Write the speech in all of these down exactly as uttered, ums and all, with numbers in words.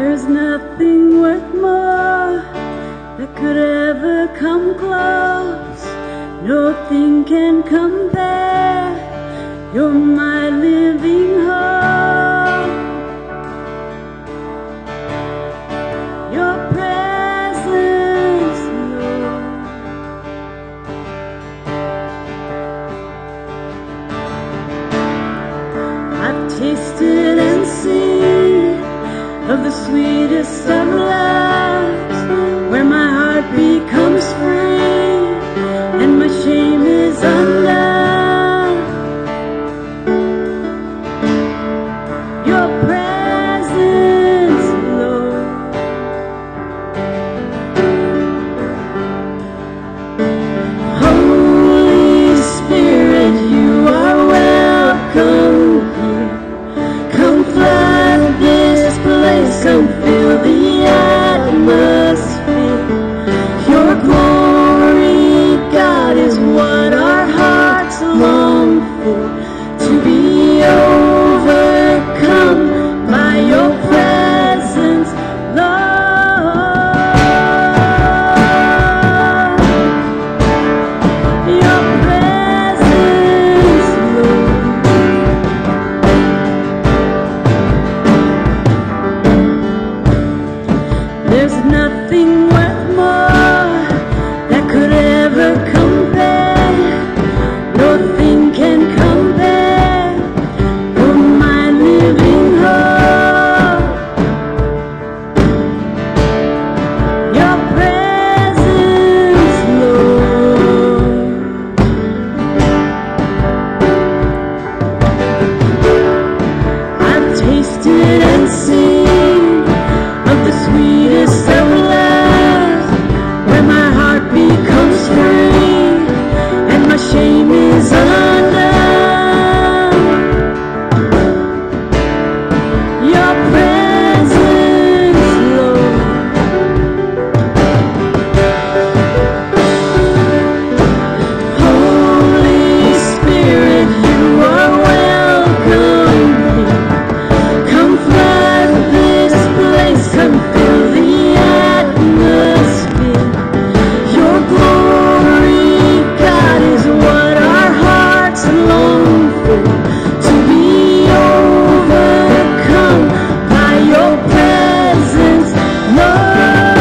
There's nothing worth more that could ever come close. Nothing can compare. You're my living hope. Your presence, Lord. I've tasted and seen of the sweetest of loves, where my heart becomes free and my shame is undone. Your presence, Lord. Holy Spirit, you are welcome here. Come flood this place, come fill the atmosphere. Your glory, God, is what our hearts long for, to be overcome by your presence, Lord. Your presence, Lord. There's nothing worth more that could ever compare. Nothing can compare. You're my living hope. Your presence, Lord. I've tasted and seen of the sweetest of loves, where my heart becomes free and my shame is undone. Your presence, Lord. Holy Spirit, you are welcome here. Come flood this place, come fill the atmosphere. Your glory, God, is what our hearts long for, to be overcome by your presence, Lord.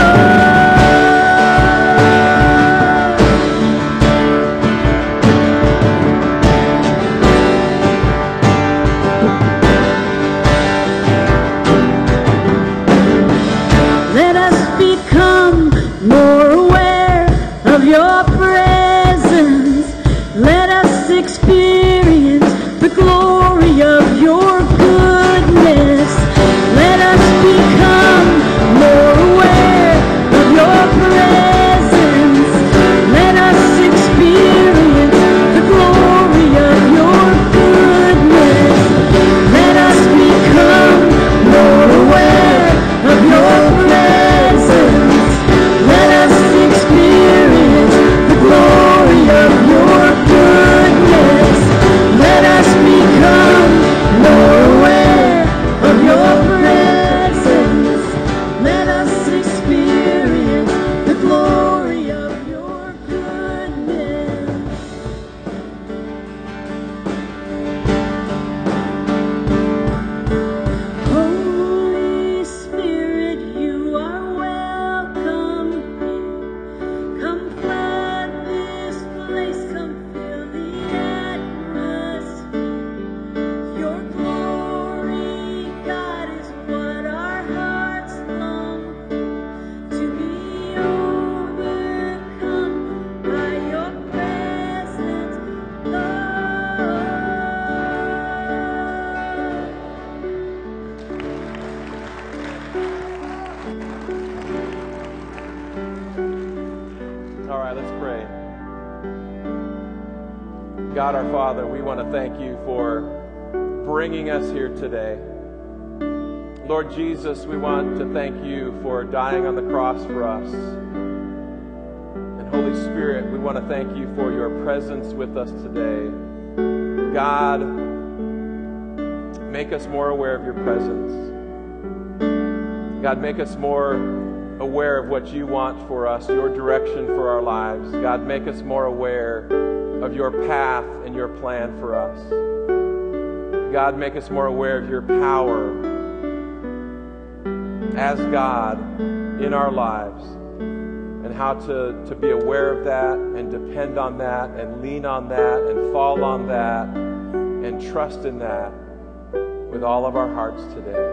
Let us become more aware of your presence. Let us experience the glory of your goodness. Let us become more aware of your presence. Let us experience the glory of your goodness. Let us become more aware of your presence. Let us experience the glory of your goodness. Let us become more aware of your presence. Let us experience the glory of your goodness. Holy Spirit, you are welcome here. Come flood this place, come fill the atmosphere. Your glory, God, is what our hearts long for, to be overcome by your presence, Lord. All right, let's pray. God our Father, we want to thank you for bringing us here today. Lord Jesus, we want to thank you for dying on the cross for us. And Holy Spirit, we want to thank you for your presence with us today. God, make us more aware of your presence. God, make us more aware of what you want for us, your direction for our lives. God, make us more aware of your path and your plan for us. God, make us more aware of your power as God in our lives, and how to, to be aware of that and depend on that and lean on that and fall on that and trust in that with all of our hearts today.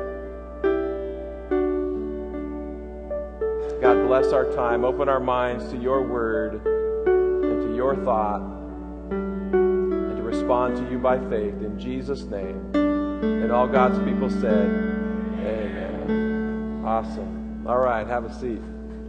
God, bless our time. Open our minds to your word and to your thought, and to respond to you by faith in Jesus' name. And all God's people said, amen. Awesome. All right, have a seat.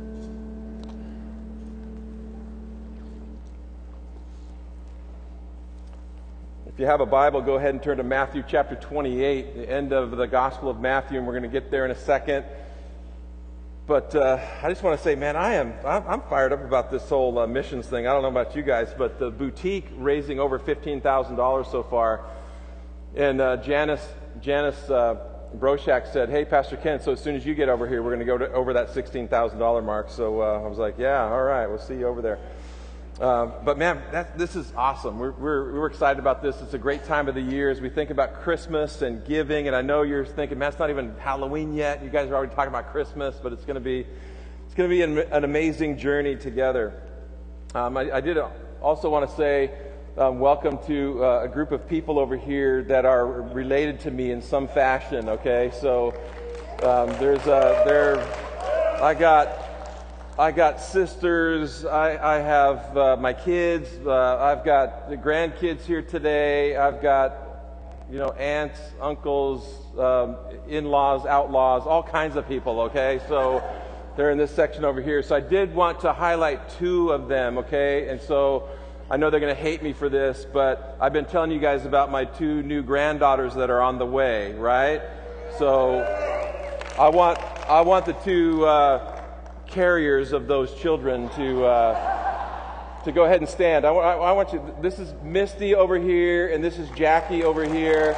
If you have a Bible, go ahead and turn to Matthew chapter twenty-eight, the end of the Gospel of Matthew, and we're going to get there in a second. But uh, I just want to say, man, I am I'm, I'm fired up about this whole uh, missions thing. I don't know about you guys, but the boutique raising over fifteen thousand dollars so far, and uh, Janice Janice uh, Broshak said, "Hey, Pastor Ken, so as soon as you get over here, we're going to go to, over that sixteen thousand dollars mark." So uh, I was like, "Yeah, all right, we'll see you over there." Uh, but man, that, this is awesome. We're, we're, we're excited about this. It's a great time of the year as we think about Christmas and giving. And I know you're thinking, man, it's not even Halloween yet. You guys are already talking about Christmas, but it's going to be it's going to be an, an amazing journey together. Um, I, I did also want to say um, welcome to uh, a group of people over here that are related to me in some fashion. Okay, so um, there's a there. I got. I got sisters, I, I have uh, my kids, uh, I've got the grandkids here today, I've got, you know, aunts, uncles, um, in-laws, outlaws, all kinds of people, okay? So they're in this section over here. So I did want to highlight two of them, okay? And so I know they're going to hate me for this, but I've been telling you guys about my two new granddaughters that are on the way, right? So I want, I want the two... Uh, carriers of those children to uh, to go ahead and stand. I, I, I want you. This is Misty over here, and this is Jackie over here.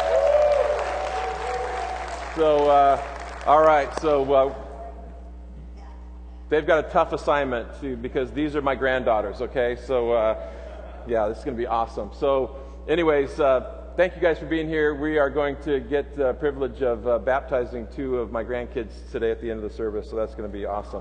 So, uh, all right. So uh, they've got a tough assignment too, because these are my granddaughters. Okay. So uh, yeah, this is going to be awesome. So, anyways. Uh, Thank you guys for being here. We are going to get the privilege of uh, baptizing two of my grandkids today at the end of the service, so that's going to be awesome.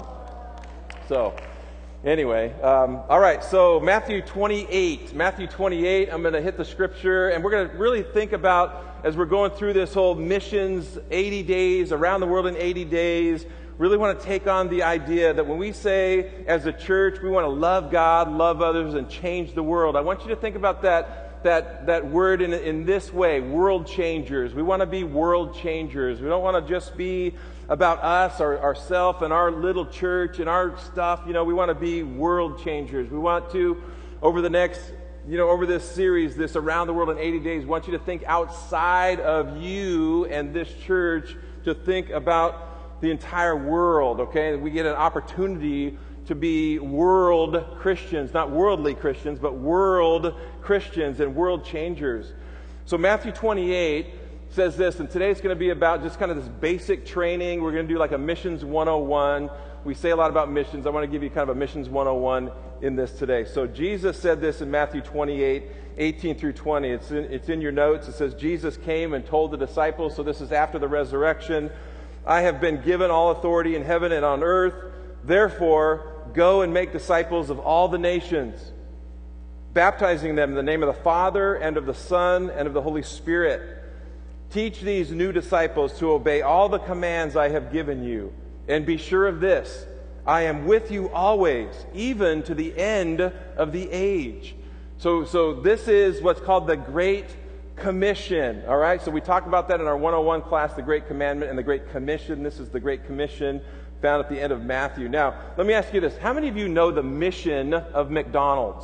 So, anyway, um, all right, so Matthew twenty-eight. Matthew twenty-eight, I'm going to hit the scripture, and we're going to really think about, as we're going through this whole missions, eighty days, around the world in eighty days, really want to take on the idea that when we say, as a church, we want to love God, love others, and change the world, I want you to think about that that that word in in this way, world changers. We want to be world changers. We don't want to just be about us or ourselves and our little church and our stuff. You know, we want to be world changers. We want to, over the next, you know, over this series, this Around the World in eighty days, want you to think outside of you and this church, to think about the entire world, okay? We get an opportunity to be world Christians, not worldly Christians, but world Christians and world changers. So Matthew twenty-eight says this, and today's going to be about just kind of this basic training. We're going to do like a missions one oh one. We say a lot about missions. I want to give you kind of a missions one oh one in this today. So Jesus said this in Matthew twenty-eight, eighteen through twenty. It's in, it's in your notes. It says, Jesus came and told the disciples, so this is after the resurrection, I have been given all authority in heaven and on earth. Therefore, go and make disciples of all the nations, baptizing them in the name of the Father and of the Son and of the Holy Spirit. Teach these new disciples to obey all the commands I have given you. And be sure of this, I am with you always, even to the end of the age. So, so this is what's called the Great Commission. All right, so we talked about that in our one oh one class, the Great Commandment and the Great Commission. This is the Great Commission, found at the end of Matthew. Now, let me ask you this. How many of you know the mission of McDonald's?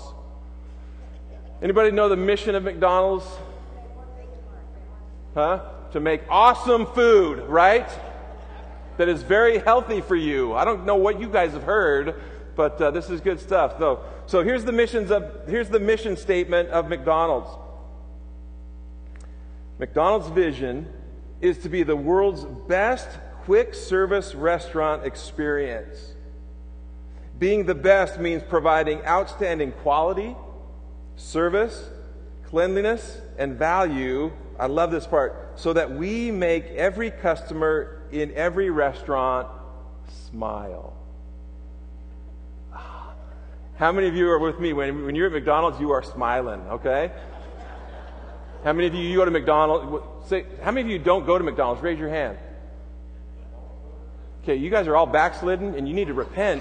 Anybody know the mission of McDonald's? Huh? To make awesome food, right? That is very healthy for you. I don't know what you guys have heard, but uh, this is good stuff. So, so here's the missions of here's the mission statement of McDonald's. McDonald's vision is to be the world's best quick service restaurant experience. Being the best means providing outstanding quality, service, cleanliness, and value. I love this part. So that we make every customer in every restaurant smile. How many of you are with me? When, when you're at McDonald's, you are smiling, okay? How many of you, you go to McDonald's? Say, how many of you don't go to McDonald's? Raise your hand. Okay, you guys are all backslidden and you need to repent.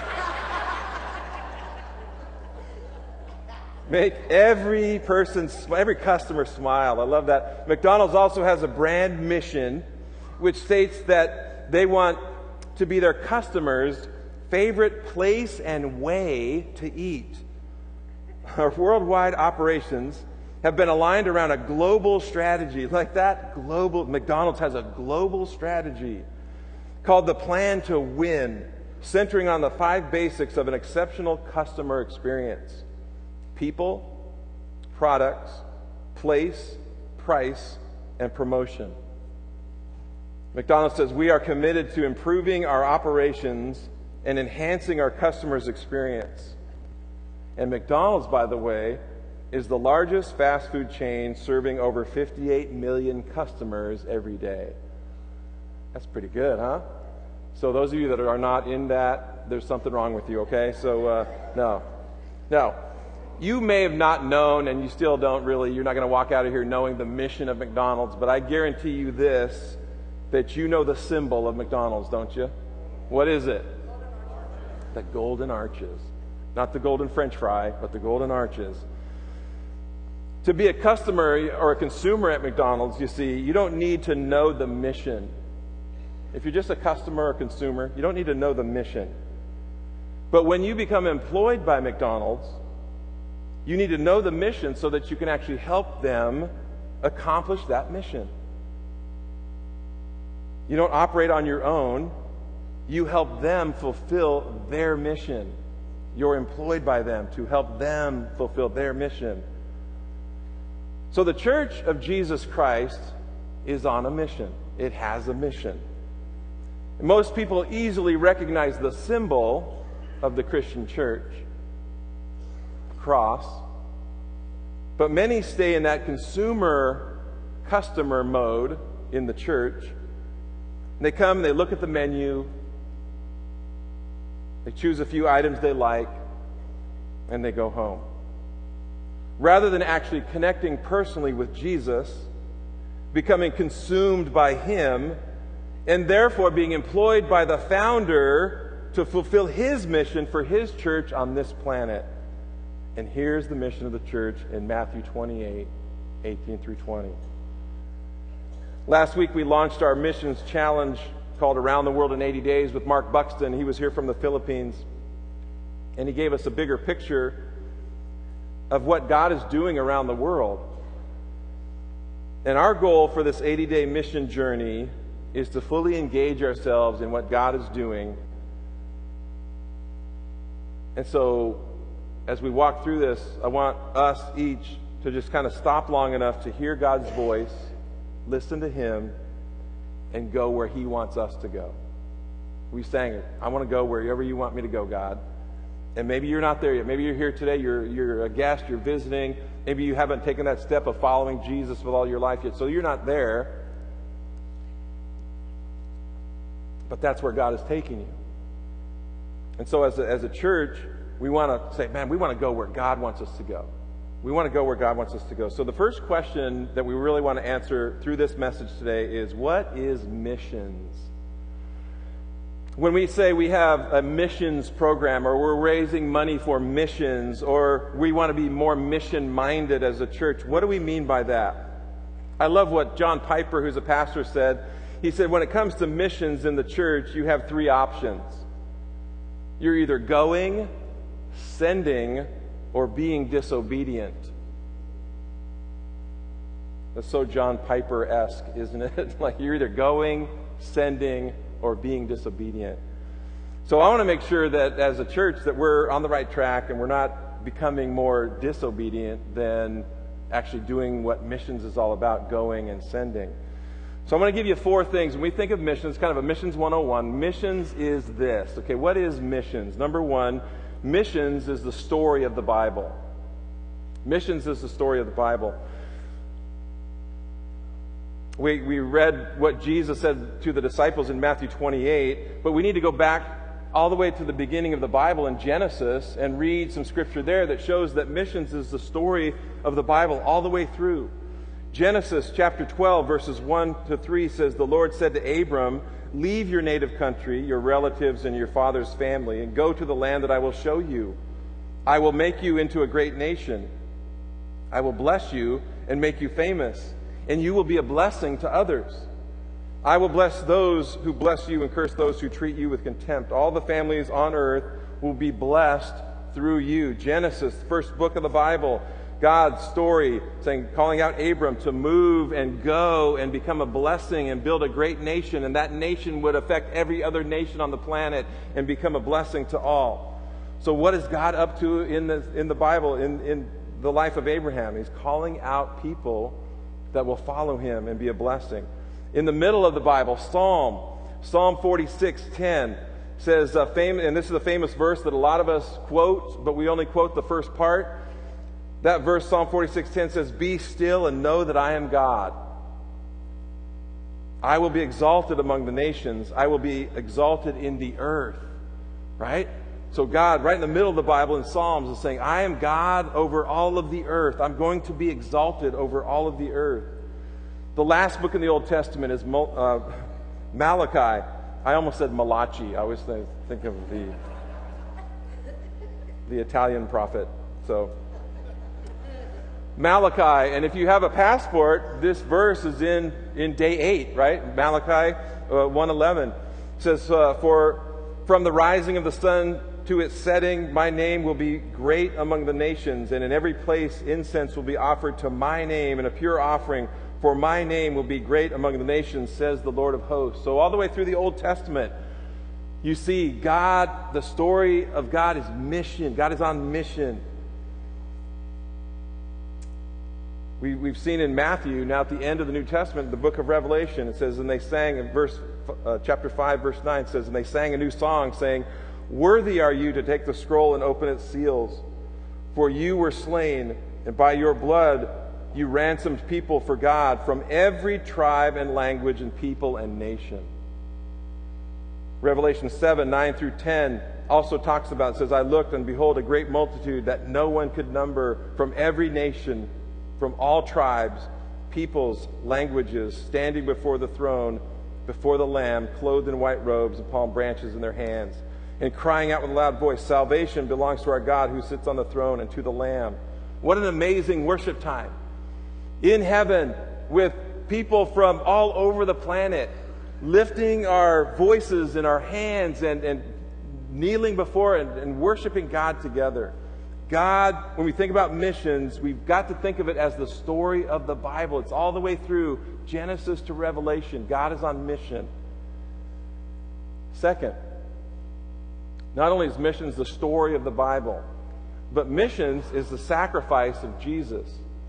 Make every person, every customer smile. I love that. McDonald's also has a brand mission which states that they want to be their customers' favorite place and way to eat. Our worldwide operations have been aligned around a global strategy. Like that global, McDonald's has a global strategy called the Plan to Win, centering on the five basics of an exceptional customer experience: people, products, place, price, and promotion. McDonald's says we are committed to improving our operations and enhancing our customers' experience. And McDonald's, by the way, is the largest fast food chain serving over fifty-eight million customers every day. That's pretty good, huh? So those of you that are not in that, there's something wrong with you, okay? So, uh, no. No. You may have not known, and you still don't really, you're not going to walk out of here knowing the mission of McDonald's, but I guarantee you this, that you know the symbol of McDonald's, don't you? What is it? The golden arches. Not the golden French fry, but the golden arches. To be a customer or a consumer at McDonald's, you see, you don't need to know the mission. If you're just a customer or consumer, you don't need to know the mission. But when you become employed by McDonald's, you need to know the mission so that you can actually help them accomplish that mission. You don't operate on your own. You help them fulfill their mission. You're employed by them to help them fulfill their mission. So the Church of Jesus Christ is on a mission. It has a mission. And most people easily recognize the symbol of the Christian church, a cross. But many stay in that consumer, customer mode in the church. They come, they look at the menu, they choose a few items they like, and they go home. Rather than actually connecting personally with Jesus, becoming consumed by Him, and therefore being employed by the founder to fulfill His mission for His church on this planet. And here's the mission of the church in Matthew twenty-eight, eighteen through twenty. Last week we launched our missions challenge called Around the World in eighty days with Mark Buxton. He was here from the Philippines, and he gave us a bigger picture of what God is doing around the world. And our goal for this eighty-day mission journey is to fully engage ourselves in what God is doing. And so, as we walk through this, I want us each to just kind of stop long enough to hear God's voice, listen to Him, and go where He wants us to go. We sang it. I want to go wherever you want me to go, God. And maybe you're not there yet. Maybe you're here today. You're, you're a guest. You're visiting. Maybe you haven't taken that step of following Jesus with all your life yet. So you're not there. But that's where God is taking you. And so as a, as a church, we want to say, man, we want to go where God wants us to go. We want to go where God wants us to go. So the first question that we really want to answer through this message today is, what is missions? When we say we have a missions program, or we're raising money for missions, or we want to be more mission-minded as a church, what do we mean by that? I love what John Piper, who's a pastor, said. He said, when it comes to missions in the church, you have three options. You're either going, sending, or being disobedient. That's so John Piper-esque, isn't it? Like you're either going, sending, or being disobedient. So I want to make sure that as a church that we're on the right track and we're not becoming more disobedient than actually doing what missions is all about, going and sending. So I'm going to give you four things. When we think of missions, kind of a missions one oh one, missions is this. Okay, what is missions? Number one, missions is the story of the Bible. Missions is the story of the Bible. We, we read what Jesus said to the disciples in Matthew twenty-eight, but we need to go back all the way to the beginning of the Bible in Genesis and read some scripture there that shows that missions is the story of the Bible all the way through. Genesis chapter twelve, verses one to three says, "The Lord said to Abram, leave your native country, your relatives, and your father's family, and go to the land that I will show you. I will make you into a great nation. I will bless you and make you famous, and you will be a blessing to others. I will bless those who bless you and curse those who treat you with contempt. All the families on earth will be blessed through you." Genesis, first book of the Bible, God's story, saying, calling out Abram to move and go and become a blessing and build a great nation, and that nation would affect every other nation on the planet and become a blessing to all. So what is God up to in the, in the Bible, in, in the life of Abraham? He's calling out people that will follow him and be a blessing. In the middle of the Bible, Psalm, Psalm forty-six ten says, uh, fam- and this is a famous verse that a lot of us quote, but we only quote the first part. That verse, Psalm forty-six ten, says, "Be still and know that I am God. I will be exalted among the nations. I will be exalted in the earth." Right? So God, right in the middle of the Bible in Psalms, is saying, I am God over all of the earth. I'm going to be exalted over all of the earth. The last book in the Old Testament is uh, Malachi. I almost said Malachi. I always think of the, the Italian prophet. So Malachi, and if you have a passport, this verse is in, in day eight, right? Malachi uh, one eleven. It says, uh, "For from the rising of the sun to its setting, my name will be great among the nations, and in every place incense will be offered to my name, and a pure offering, for my name will be great among the nations, says the Lord of hosts." So all the way through the Old Testament, you see God, the story of God is mission. God is on mission. We, we've seen in Matthew, now at the end of the New Testament, the book of Revelation, it says, and they sang in verse, uh, chapter five, verse nine, it says, "And they sang a new song, saying, Worthy are you to take the scroll and open its seals. For you were slain, and by your blood you ransomed people for God from every tribe and language and people and nation." Revelation seven, nine through ten also talks about, it says, "I looked, and behold, a great multitude that no one could number, from every nation, from all tribes, peoples, languages, standing before the throne, before the Lamb, clothed in white robes and palm branches in their hands, and crying out with a loud voice, 'Salvation belongs to our God who sits on the throne and to the Lamb.'" What an amazing worship time. In heaven, with people from all over the planet, lifting our voices and our hands and, and kneeling before and, and worshiping God together. God, when we think about missions, we've got to think of it as the story of the Bible. It's all the way through Genesis to Revelation. God is on mission. Second, not only is missions the story of the Bible, but missions is the sacrifice of Jesus.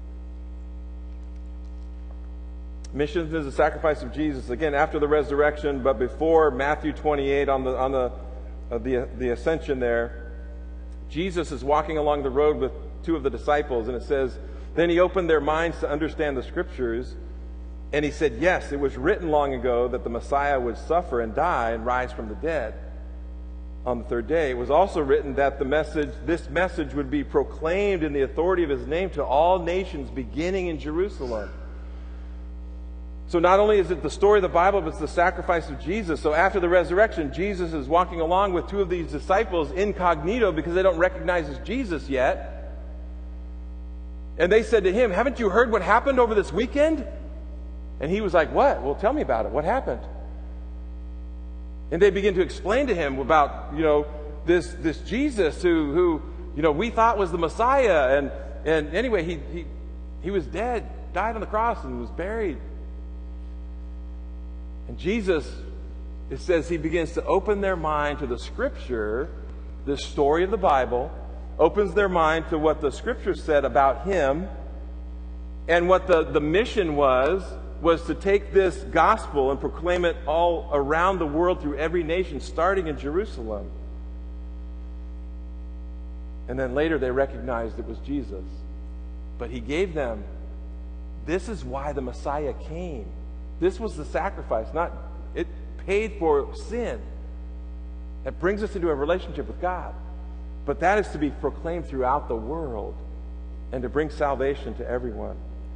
Missions is the sacrifice of Jesus. Again, after the resurrection, but before Matthew twenty-eight on the on the uh, the the ascension there, Jesus is walking along the road with two of the disciples, and it says, "Then he opened their minds to understand the scriptures, and he said, 'Yes, it was written long ago that the Messiah would suffer and die and rise from the dead on the third day. It was also written that the message, this message would be proclaimed in the authority of his name to all nations, beginning in Jerusalem.'" So not only is it the story of the Bible, but it's the sacrifice of Jesus. So after the resurrection, Jesus is walking along with two of these disciples incognito because they don't recognize as Jesus yet. And they said to him, "Haven't you heard what happened over this weekend?" And he was like, "What? Well, tell me about it. What happened?" And they begin to explain to him about, you know, this this Jesus who who you know we thought was the Messiah, and and anyway he he he was dead, died on the cross, and was buried. And Jesus, it says, he begins to open their mind to the Scripture, the story of the Bible, opens their mind to what the Scripture said about him, and what the, the mission was was to take this gospel and proclaim it all around the world through every nation, starting in Jerusalem. And then later they recognized it was Jesus. But he gave them, this is why the Messiah came. This was the sacrifice, not, it paid for sin. That brings us into a relationship with God. But that is to be proclaimed throughout the world and to bring salvation to everyone.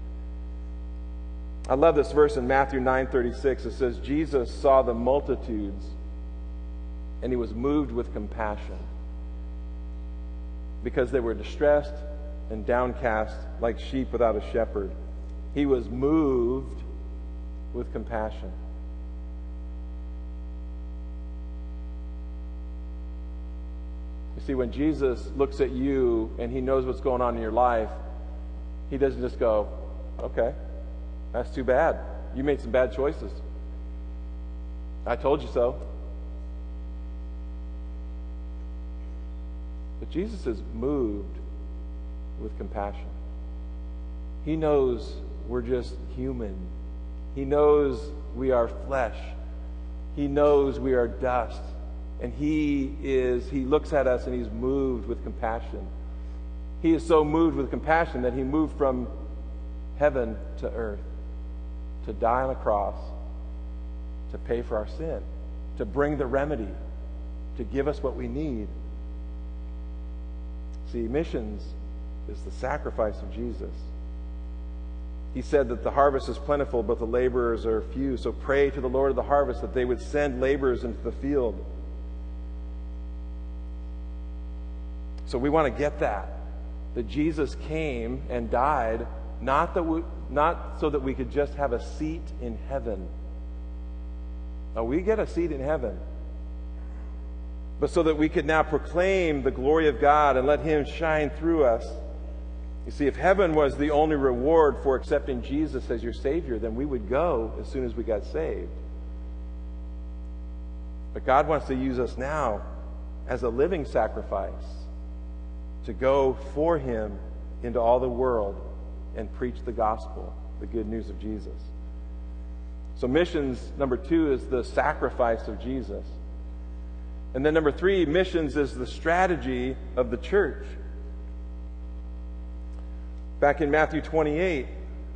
I love this verse in Matthew nine thirty-six. It says, Jesus saw the multitudes and he was moved with compassion because they were distressed and downcast like sheep without a shepherd. He was moved with compassion. You see, when Jesus looks at you and he knows what's going on in your life, he doesn't just go, okay, that's too bad. You made some bad choices. I told you so. But Jesus is moved with compassion. He knows we're just human. He knows we are flesh. He knows we are dust. And he is, he looks at us and he's moved with compassion. He is so moved with compassion that he moved from heaven to earth to die on a cross, to pay for our sin, to bring the remedy, to give us what we need. See, missions is the sacrifice of Jesus. He said that the harvest is plentiful, but the laborers are few. So pray to the Lord of the harvest that they would send laborers into the field. So we want to get that. That Jesus came and died, not, that we, not so that we could just have a seat in heaven. Now, we get a seat in heaven. But so that we could now proclaim the glory of God and let him shine through us. You see, if heaven was the only reward for accepting Jesus as your Savior, then we would go as soon as we got saved. But God wants to use us now as a living sacrifice to go for him into all the world and preach the gospel, the good news of Jesus. So missions, number two, is the sacrifice of Jesus. And then number three, missions is the strategy of the church. Back in Matthew twenty-eight,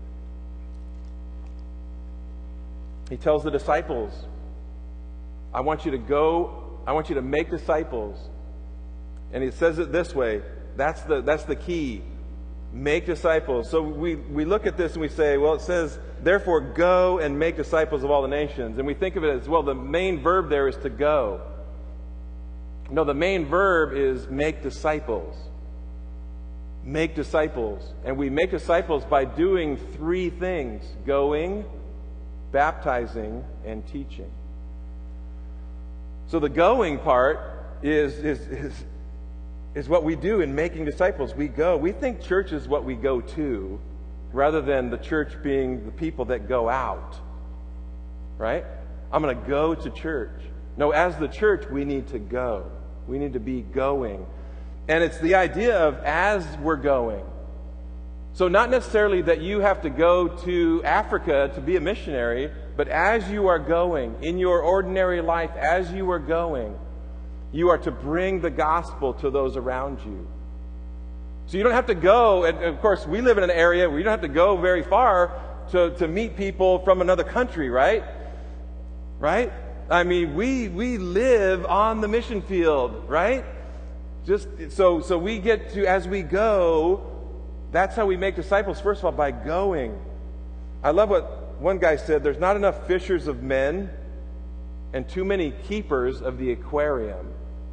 he tells the disciples, I want you to go, I want you to make disciples. And he says it this way, that's the, that's the key. Make disciples. So we, we look at this and we say, well, it says, therefore go and make disciples of all the nations. And we think of it as, well, the main verb there is to go. No, the main verb is make disciples. Make disciples. And we make disciples by doing three things: going, baptizing, and teaching. So the going part is, is, is, is what we do in making disciples. We go. We think church is what we go to, rather than the church being the people that go out. Right? I'm going to go to church. No, as the church, we need to go. We need to be going. And it's the idea of as we're going. So not necessarily that you have to go to Africa to be a missionary, but as you are going, in your ordinary life, as you are going, you are to bring the gospel to those around you. So you don't have to go, and of course we live in an area where you don't have to go very far to, to meet people from another country, right? Right? I mean, we we live on the mission field, right? Just so so we get to, as we go, that's how we make disciples, first of all, by going. I love what one guy said, there's not enough fishers of men and too many keepers of the aquarium.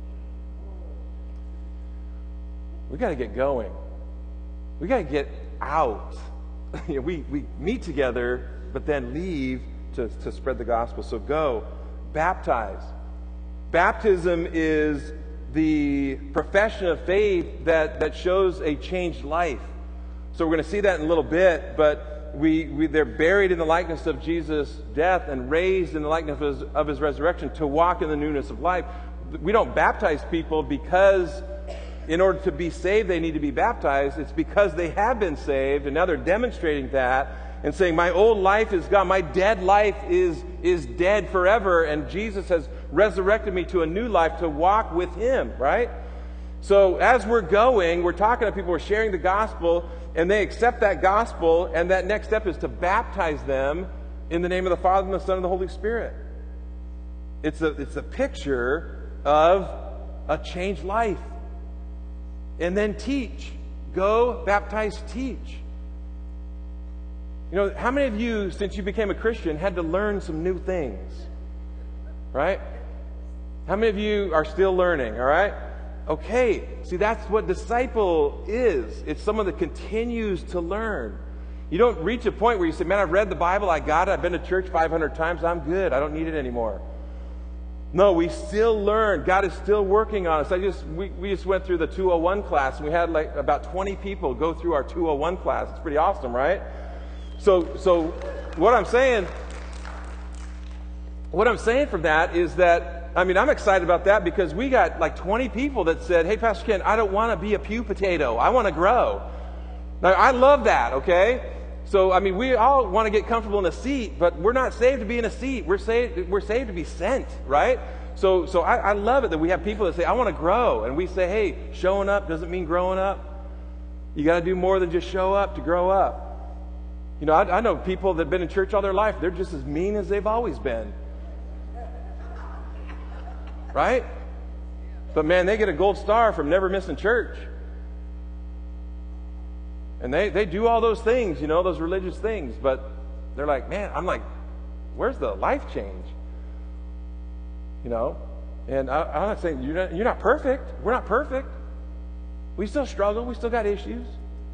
We got to get going. We got to get out. You know, we, we meet together, but then leave to, to spread the gospel. So go. Baptize. Baptism is the profession of faith that, that shows a changed life. So we're going to see that in a little bit, but we, we they're buried in the likeness of Jesus' death and raised in the likeness of his, of his resurrection to walk in the newness of life. We don't baptize people because in order to be saved they need to be baptized. It's because they have been saved and now they're demonstrating that. and saying, my old life is gone. My dead life is, is dead forever. And Jesus has resurrected me to a new life to walk with him, right? So as we're going, we're talking to people, we're sharing the gospel, and they accept that gospel, and that next step is to baptize them in the name of the Father and the Son and the Holy Spirit. It's a, it's a picture of a changed life. And then teach. Go, baptize, teach. You know, how many of you, since you became a Christian, had to learn some new things? Right? How many of you are still learning, all right? Okay, see, that's what disciple is. It's someone that continues to learn. You don't reach a point where you say, man, I've read the Bible, I got it, I've been to church five hundred times, I'm good, I don't need it anymore. No, we still learn. God is still working on us. I just we, we just went through the two oh one class, and we had like about twenty people go through our two oh one class. It's pretty awesome, right? So, so what I'm saying, what I'm saying from that is that, I mean, I'm excited about that because we got like twenty people that said, hey, Pastor Ken, I don't want to be a pew potato. I want to grow. Now, I love that, okay? So, I mean, we all want to get comfortable in a seat, but we're not saved to be in a seat. We're saved, we're saved to be sent, right? So, so I, I love it that we have people that say, I want to grow. And we say, hey, showing up doesn't mean growing up. You got to do more than just show up to grow up. You know, I, I know people that have been in church all their life. They're just as mean as they've always been. Right? But man, they get a gold star from never missing church. And they, they do all those things, you know, those religious things. But they're like, man, I'm like, where's the life change? You know? And I, I'm not saying you're not, you're not perfect. We're not perfect. We still struggle. We still got issues.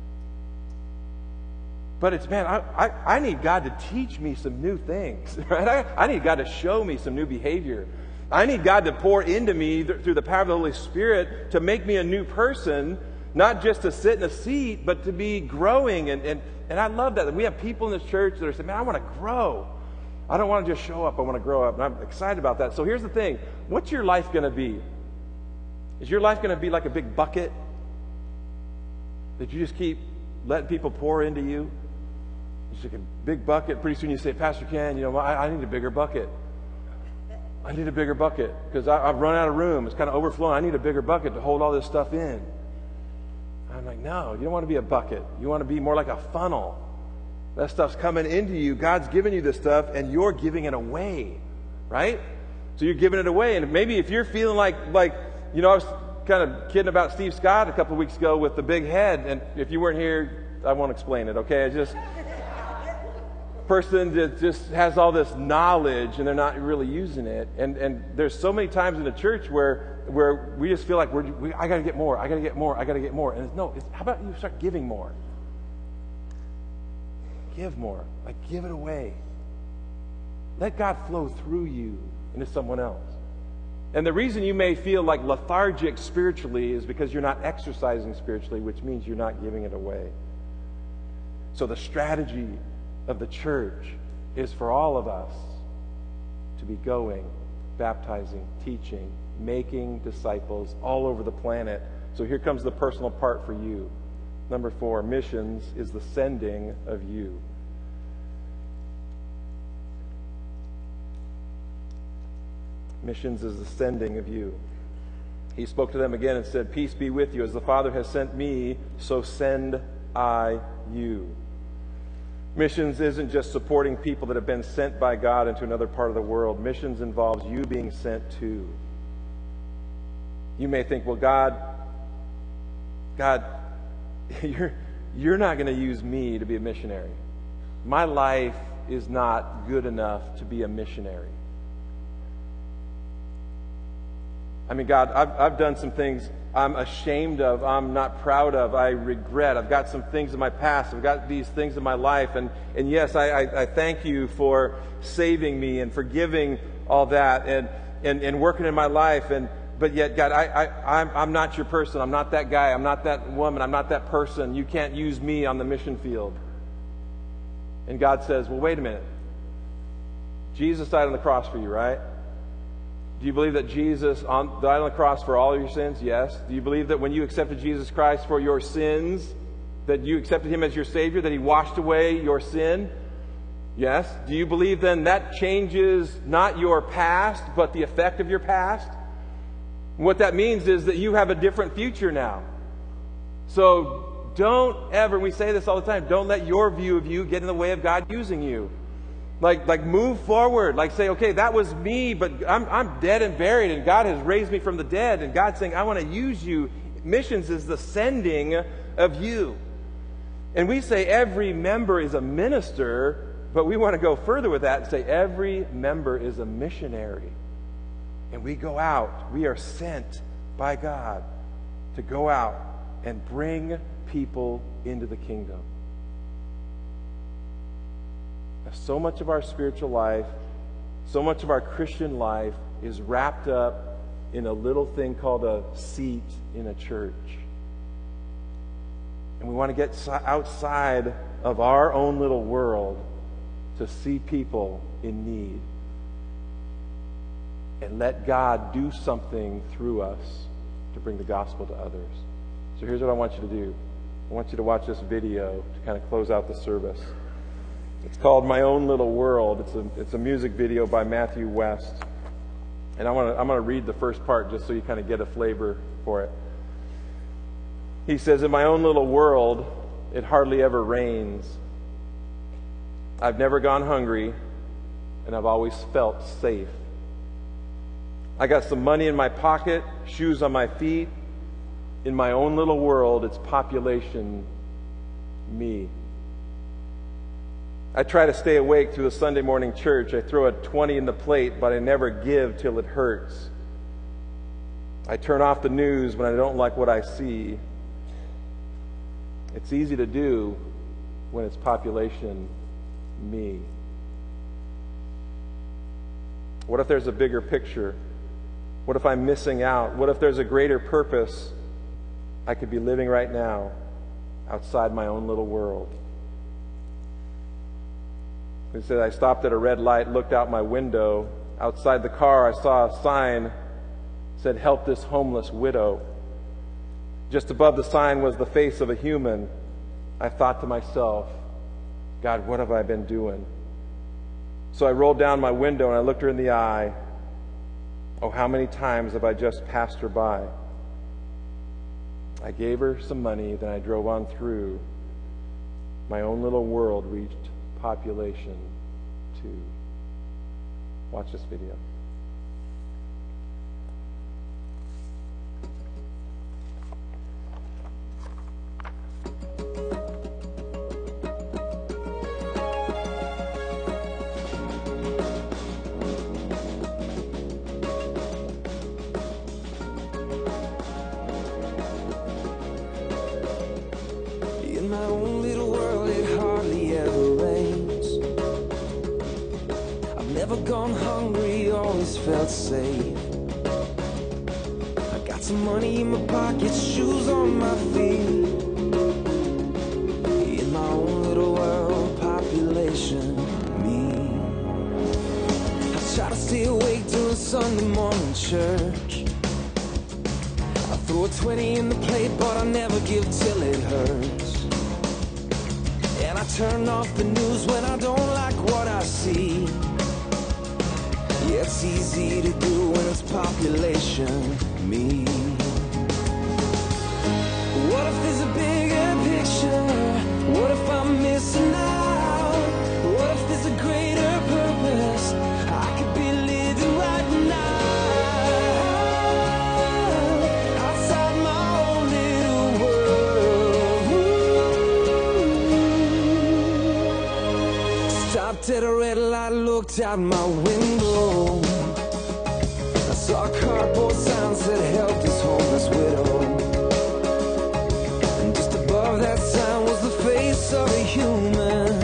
But it's, man, I, I, I need God to teach me some new things, right? I, I need God to show me some new behavior. I need God to pour into me th- through the power of the Holy Spirit to make me a new person, not just to sit in a seat, but to be growing. And, and, and I love that. We have people in this church that are saying, man, I want to grow. I don't want to just show up. I want to grow up. And I'm excited about that. So here's the thing. What's your life going to be? Is your life going to be like a big bucket that you just keep letting people pour into you? It's like a big bucket. Pretty soon you say, Pastor Ken, you know, I, I need a bigger bucket. I need a bigger bucket because I've run out of room. It's kind of overflowing. I need a bigger bucket to hold all this stuff in. I'm like, no, you don't want to be a bucket. You want to be more like a funnel. That stuff's coming into you. God's giving you this stuff, and you're giving it away, right? So you're giving it away. And maybe if you're feeling like, like, you know, I was kind of kidding about Steve Scott a couple of weeks ago with the big head. And if you weren't here, I won't explain it, okay? I just... person that just has all this knowledge and they're not really using it, and and there's so many times in the church where where we just feel like we're we, I got to get more, I got to get more, I got to get more, and it's, no, it's, how about you start giving more? Give more, like give it away. Let God flow through you into someone else. And the reason you may feel like lethargic spiritually is because you're not exercising spiritually, which means you're not giving it away. So the strategy of the church is for all of us to be going, baptizing, teaching, making disciples all over the planet. So here comes the personal part for you. Number four, missions is the sending of you. Missions is the sending of you. He spoke to them again and said, peace be with you. As the Father has sent me, so send I you. Missions isn't just supporting people that have been sent by God into another part of the world. Missions involves you being sent to. You may think, well, God, God, you're, you're not going to use me to be a missionary. My life is not good enough to be a missionary. I mean, God, I've, I've done some things I'm ashamed of, I'm not proud of, I regret. I've got some things in my past, I've got these things in my life, and, and yes, I, I, I thank you for saving me and forgiving all that and, and, and working in my life, and but yet, God, I, I, I'm, I'm not your person, I'm not that guy, I'm not that woman, I'm not that person, you can't use me on the mission field. And God says, well, wait a minute. Jesus died on the cross for you, right? Do you believe that Jesus on, died on the cross for all of your sins? Yes. Do you believe that when you accepted Jesus Christ for your sins, that you accepted Him as your Savior, that He washed away your sin? Yes? Do you believe then that changes not your past, but the effect of your past? What that means is that you have a different future now. So don't ever, we say this all the time, don't let your view of you get in the way of God using you. Like, like move forward. Like say, okay, that was me, but I'm, I'm dead and buried, and God has raised me from the dead, and God's saying, I want to use you. Missions is the sending of you. And we say every member is a minister, but we want to go further with that and say every member is a missionary. And we go out, we are sent by God to go out and bring people into the kingdom. Now, so much of our spiritual life, so much of our Christian life is wrapped up in a little thing called a seat in a church. And we want to get outside of our own little world to see people in need. And let God do something through us to bring the gospel to others. So here's what I want you to do. I want you to watch this video to kind of close out the service. It's called My Own Little World. It's a, it's a music video by Matthew West. And I want to, I'm going to read the first part just so you kind of get a flavor for it. He says, in my own little world, it hardly ever rains. I've never gone hungry, and I've always felt safe. I got some money in my pocket, shoes on my feet. In my own little world, it's population, me. I try to stay awake through the Sunday morning church. I throw a twenty in the plate, but I never give till it hurts. I turn off the news when I don't like what I see. It's easy to do when it's population, me. What if there's a bigger picture? What if I'm missing out? What if there's a greater purpose I could be living right now outside my own little world? He said, I stopped at a red light, looked out my window. Outside the car, I saw a sign that said, help this homeless widow. Just above the sign was the face of a human. I thought to myself, God, what have I been doing? So I rolled down my window and I looked her in the eye. Oh, how many times have I just passed her by? I gave her some money, then I drove on through. My own little world reached population two. Watch this video. In my own little world, it hardly ever rains. I've never gone hungry, always felt safe. I got some money in my pocket, shoes on my feet. In my own little world, population, me. I try to stay awake during Sunday morning church. I throw a twenty in the plate, but I never give till it hurts. And I turn off the news when I don't like what I see. Yeah, it's easy to do when it's population, me. What if there's a bigger picture? What if I'm missing out? What if there's a greater purpose I could be living right now? Outside my own little world. Stopped at a red light, looked out my window. I saw a cardboard sign said help this homeless widow. And just above that sign was the face of a human.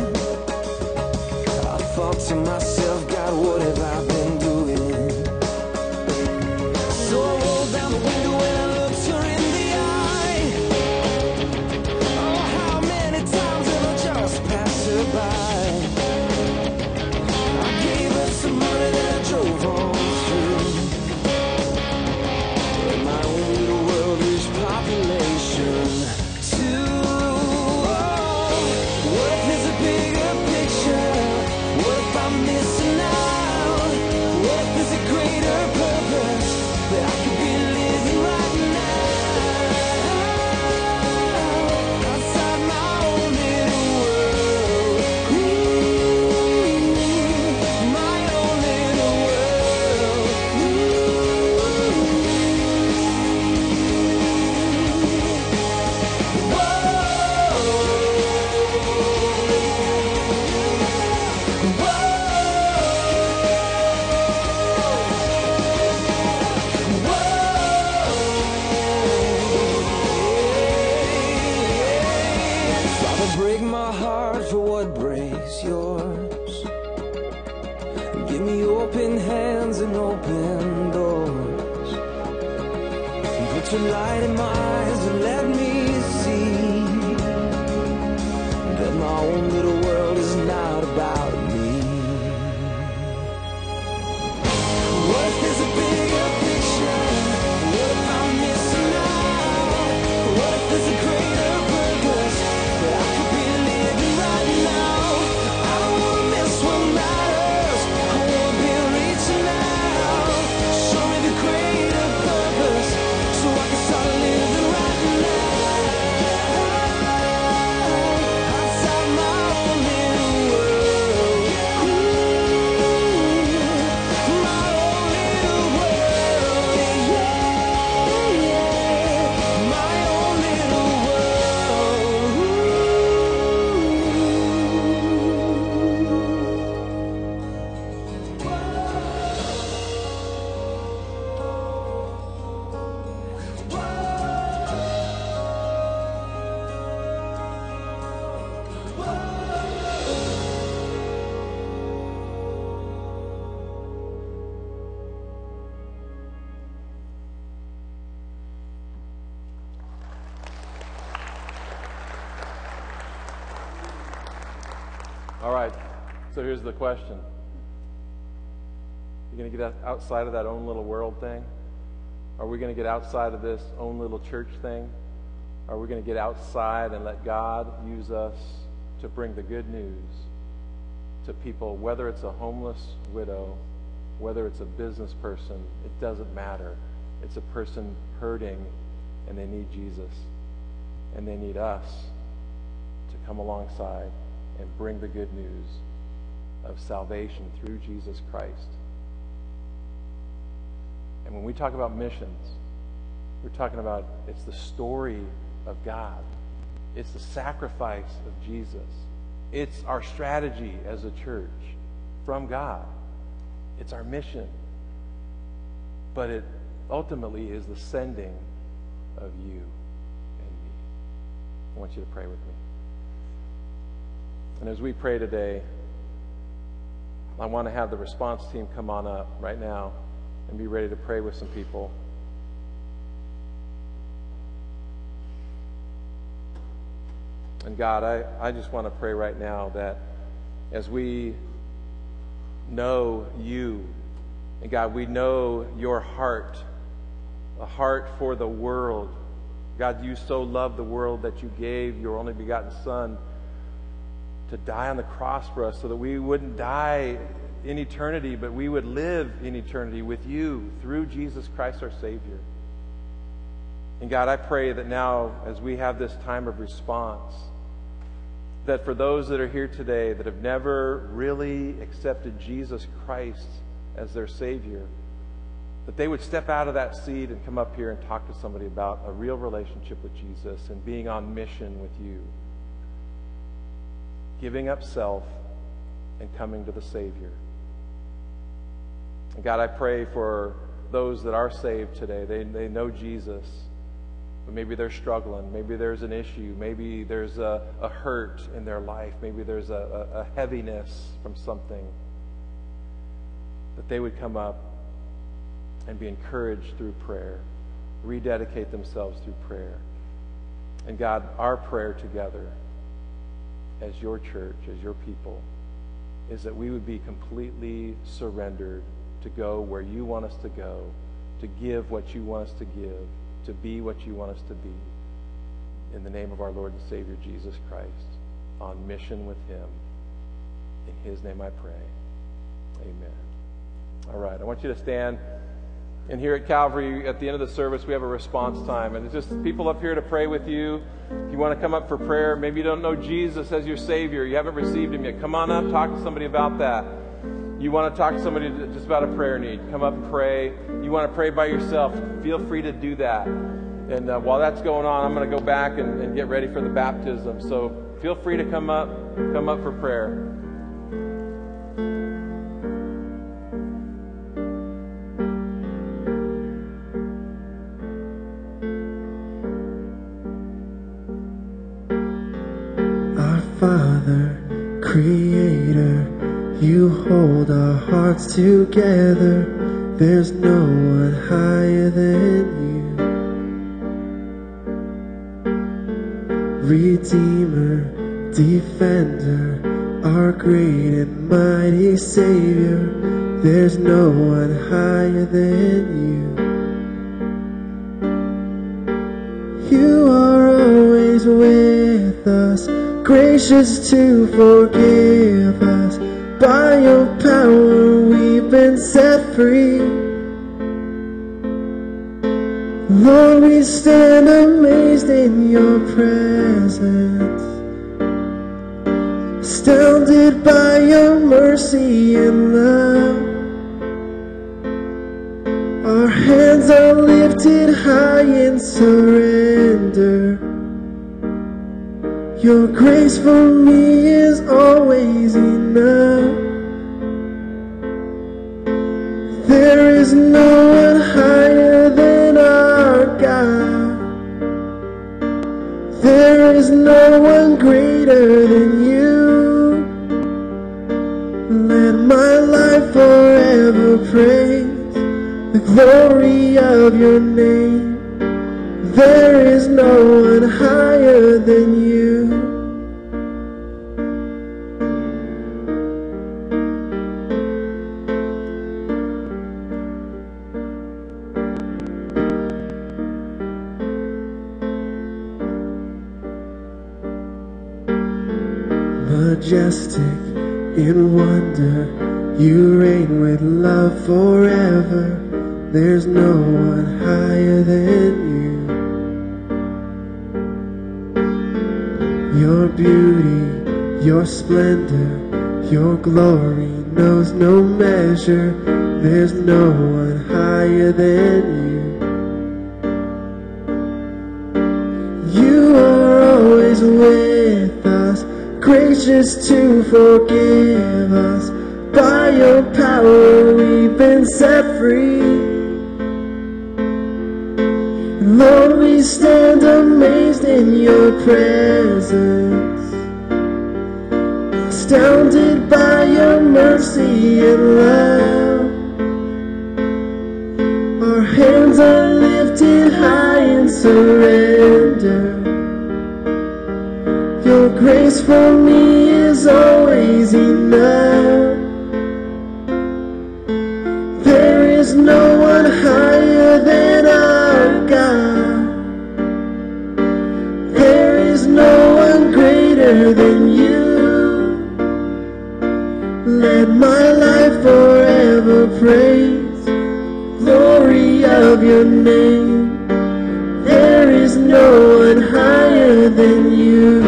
I thought to myself, God, what have I been doing? So I rolled down the window and I looked her in the eye. Oh, how many times have I just passed her by? I gave her some money that I drove on through. In my own little world, there's population two. Oh, what if there's a bigger picture? Put your light in my eyes and let me see that my own little world is not about me. What if there's a bigger picture? What if I'm missing out? What if there's a greater purpose that I could be living right now? I don't wanna miss what matters. I wanna be reaching out. Show me the greater purpose so I can start living right now. Outside my own little world. Ooh, my own little world. Yeah, yeah. My own little world. All right, so here's the question. You're going to get out- outside of that own little world thing? Are we going to get outside of this own little church thing? Are we going to get outside and let God use us to bring the good news to people, whether it's a homeless widow, whether it's a business person, it doesn't matter. It's a person hurting and they need Jesus, and they need us to come alongside and bring the good news of salvation through Jesus Christ. And when we talk about missions, we're talking about it's the story of God. It's the sacrifice of Jesus. It's our strategy as a church from God. It's our mission. But it ultimately is the sending of you and me. I want you to pray with me. And as we pray today, I want to have the response team come on up right now and be ready to pray with some people. And God, I, I just want to pray right now that as we know you, and God, we know your heart, a heart for the world. God, you so loved the world that you gave your only begotten Son to die on the cross for us so that we wouldn't die in eternity, but we would live in eternity with you through Jesus Christ our Savior. And God, I pray that now as we have this time of response, that for those that are here today that have never really accepted Jesus Christ as their Savior, that they would step out of that seat and come up here and talk to somebody about a real relationship with Jesus and being on mission with you. Giving up self and coming to the Savior. And God, I pray for those that are saved today. They, they know Jesus, but maybe they're struggling. Maybe there's an issue. Maybe there's a, a hurt in their life. Maybe there's a, a, a heaviness from something. That they would come up and be encouraged through prayer. Rededicate themselves through prayer. And God, our prayer together as your church, as your people, is that we would be completely surrendered to go where you want us to go, to give what you want us to give, to be what you want us to be. In the name of our Lord and Savior, Jesus Christ, on mission with him. In his name I pray. Amen. All right, I want you to stand. And here at Calvary, at the end of the service, we have a response time. And it's just people up here to pray with you. If you want to come up for prayer, maybe you don't know Jesus as your Savior. You haven't received him yet. Come on up, talk to somebody about that. You want to talk to somebody just about a prayer need. Come up and pray. You want to pray by yourself. Feel free to do that. And uh, while that's going on, I'm going to go back and, and get ready for the baptism. So feel free to come up, come up for prayer. Father, Creator, you hold our hearts together. There's no one higher than you. Redeemer, Defender, our great and mighty Savior. There's no one higher than you. You are always with us, gracious to forgive us. By your power we've been set free. Lord, we stand amazed in your presence, astounded by your mercy and love. Our hands are lifted high in surrender. Your grace for me is always enough. There is no one higher than our God. There is no one greater than you. Let my life forever praise the glory of your name. There is no one higher than you. Majestic in wonder, you reign with love forever. There's no one higher than you. Your beauty, your splendor, your glory knows no measure. There's no one higher than you. You are always with us, gracious to forgive us. By your power we've been set free. Lord, we stand amazed in your presence, astounded by your mercy and love. Our hands are lifted high in surrender. Your grace for me is always enough. There is no one higher than our God. There is no one greater than you. Let my life forever praise the glory of your name. There is no one higher than you.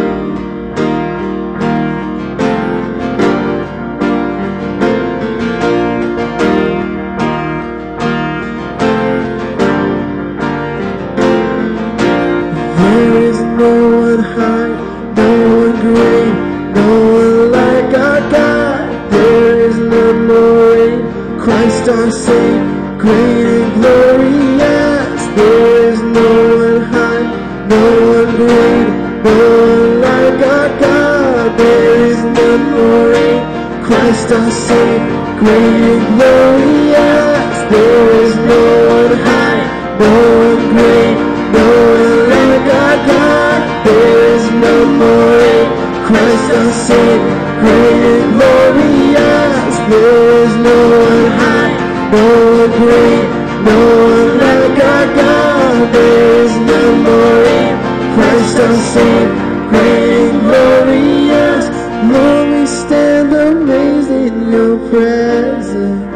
Our Savior, great and glorious. There is no one high, no one great, no one like our God. There is none more great. Christ our Savior, great and glorious. There is no one high, no one great, no one like our God. There is none more great. Christ our Savior, great and glorious. There is no one high, no one great, no one like our God. There is none more great. Christ our Savior, great and glorious. Lord, we stand amazed in your presence,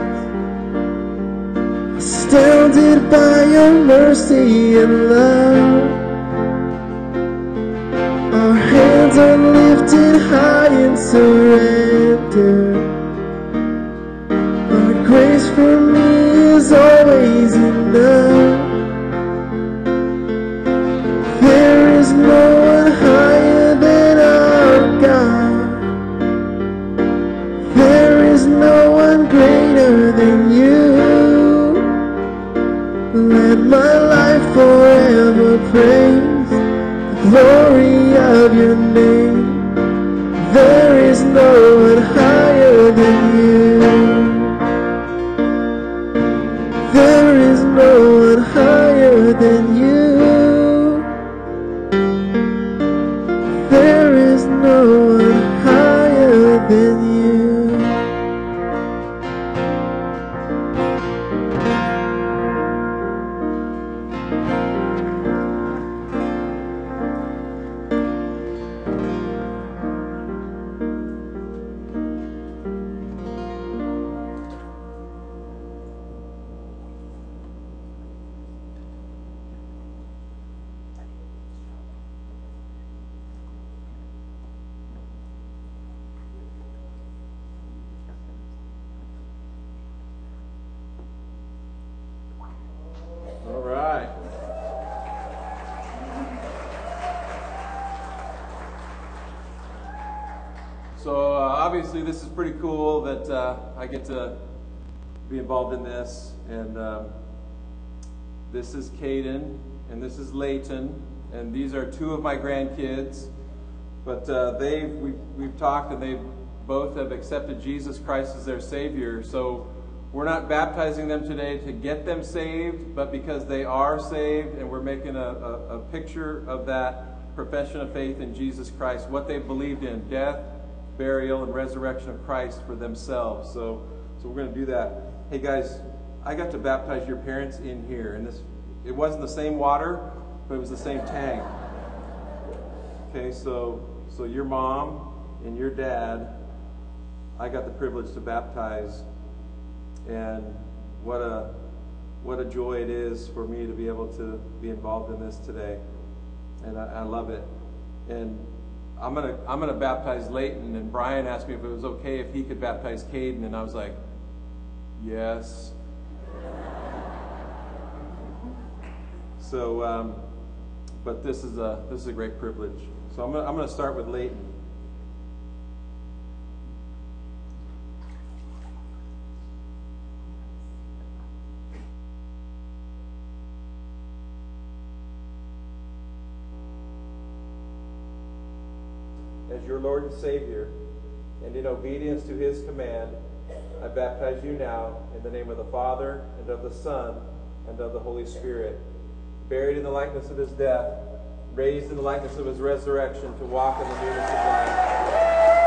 astounded by your mercy and love. Our hands are lifted high in surrender. Grace for me is always enough. There is no one higher than our God. There is no one greater than you. Let my life forever praise the glory of your name. There is no one higher than you. There is no one higher than you. obviously this is pretty cool that uh, I get to be involved in this. And um, this is Caden, and this is Layton, and these are two of my grandkids. But uh, they we've, we've talked, and they both have accepted Jesus Christ as their Savior. So we're not baptizing them today to get them saved, but because they are saved, and we're making a, a, a picture of that profession of faith in Jesus Christ, what they believed in, death, burial, and resurrection of Christ for themselves. So, so we're going to do that. Hey guys, I got to baptize your parents in here, and this it wasn't the same water, but it was the same tank. Okay, so so your mom and your dad, I got the privilege to baptize, and what a what a joy it is for me to be able to be involved in this today, and I, I love it. And I'm gonna I'm gonna baptize Layton, and Brian asked me if it was okay if he could baptize Caden, and I was like, yes. So, um, but this is a this is a great privilege. So I'm gonna I'm gonna start with Layton. As your Lord and Savior, and in obedience to His command, I baptize you now in the name of the Father, and of the Son, and of the Holy Spirit, buried in the likeness of His death, raised in the likeness of His resurrection, to walk in the newness of life.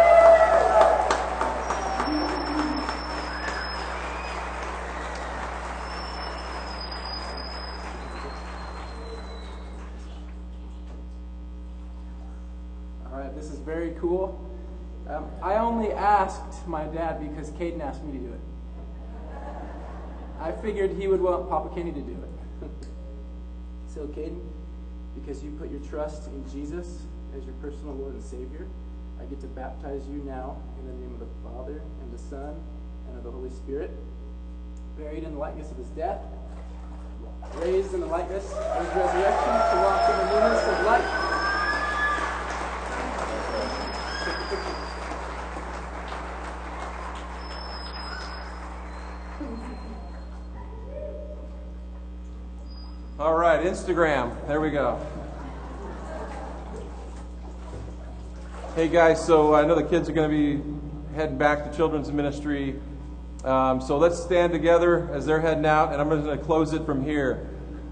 This is very cool. Um, I only asked my dad because Caden asked me to do it. I figured he would want Papa Kenny to do it. So Caden, because you put your trust in Jesus as your personal Lord and Savior, I get to baptize you now in the name of the Father and the Son and of the Holy Spirit, buried in the likeness of His death, raised in the likeness of His resurrection, to walk in the newness of life. All right, Instagram. There we go. Hey guys, so I know the kids are going to be heading back to children's ministry. Um, so let's stand together as they're heading out, and I'm just going to close it from here.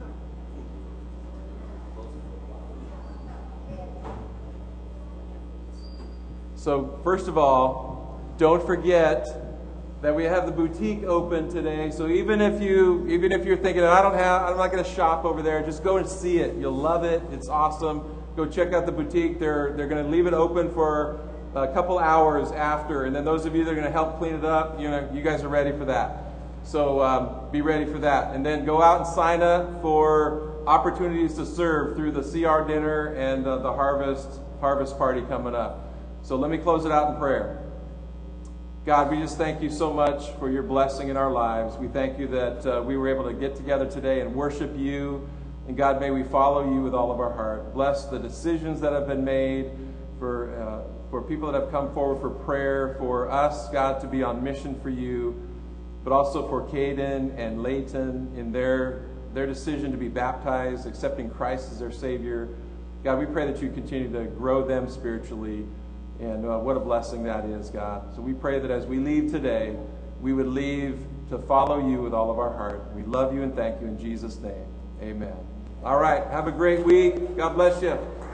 So first of all, don't forget that we have the boutique open today. So even if you, even if you're thinking, I don't have, I'm not going to shop over there, just go and see it. You'll love it. It's awesome. Go check out the boutique. They're they're going to leave it open for a couple hours after, and then those of you that are going to help clean it up, you know, you guys are ready for that. So um, be ready for that, and then go out and sign up for opportunities to serve through the C R dinner and uh, the harvest harvest party coming up. So let me close it out in prayer. God, we just thank you so much for your blessing in our lives. We thank you that uh, we were able to get together today and worship you. And God, may we follow you with all of our heart. Bless the decisions that have been made for, uh, for people that have come forward for prayer, for us, God, to be on mission for you, but also for Caden and Layton in their, their decision to be baptized, accepting Christ as their Savior. God, we pray that you continue to grow them spiritually. And uh, what a blessing that is, God. So we pray that as we leave today, we would leave to follow you with all of our heart. We love you and thank you in Jesus' name. Amen. All right. Have a great week. God bless you.